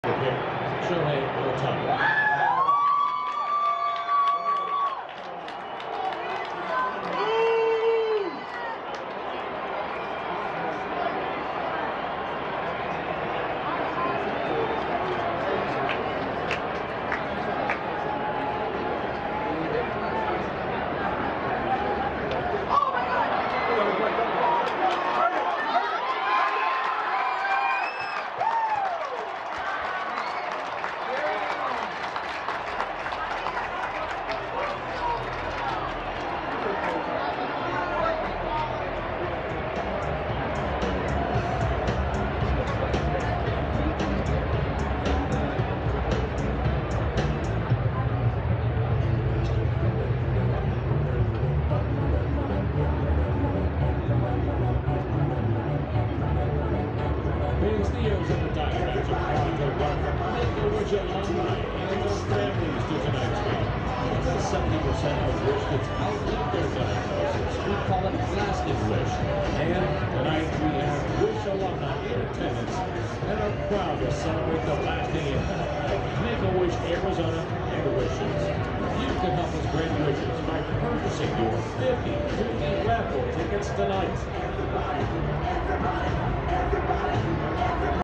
Arizona and wishes. You can help us grant wishes by purchasing your 50 2-game raffle tickets tonight.